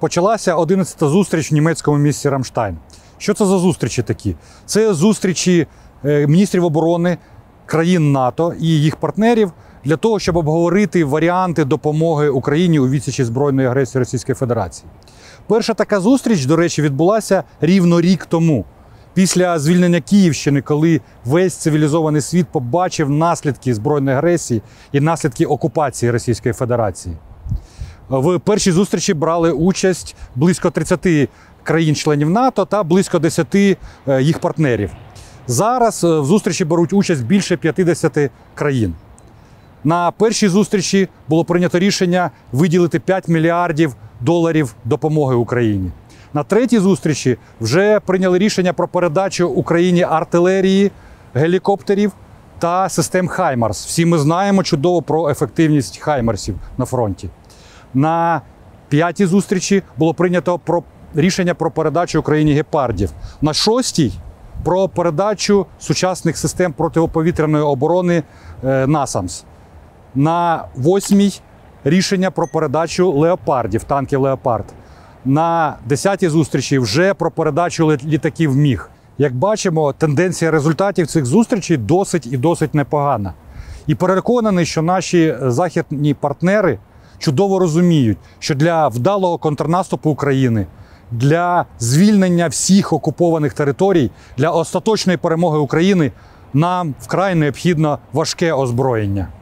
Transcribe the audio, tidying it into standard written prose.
почалася 11-та зустріч в німецькому місті Рамштайн. Що це за зустрічі такі? Це зустрічі міністрів оборони країн НАТО і їх партнерів для того, щоб обговорити варіанти допомоги Україні у відсічі збройної агресії Російської Федерації. Перша така зустріч, до речі, відбулася рівно рік тому, після звільнення Київщини, коли весь цивілізований світ побачив наслідки збройної агресії і наслідки окупації Російської Федерації. В першій зустрічі брали участь близько 30 країн-членів НАТО та близько 10 їх партнерів. Зараз в зустрічі беруть участь більше 50 країн. На першій зустрічі було прийнято рішення виділити 5 мільярдів доларів допомоги Україні. На третій зустрічі вже прийняли рішення про передачу Україні артилерії, гелікоптерів та систем «Хаймарс». Всі ми знаємо чудово про ефективність «Хаймарсів» на фронті. На п'ятій зустрічі було прийнято рішення про передачу Україні гепардів. На шостій – про передачу сучасних систем протиповітряної оборони «Насамс». На восьмій – рішення про передачу леопардів, танків «Леопард». На 10-й зустрічі вже про передачу літаків «Міг». Як бачимо, тенденція результатів цих зустрічей досить непогана. І переконаний, що наші західні партнери чудово розуміють, що для вдалого контрнаступу України, для звільнення всіх окупованих територій, для остаточної перемоги України нам вкрай необхідно важке озброєння.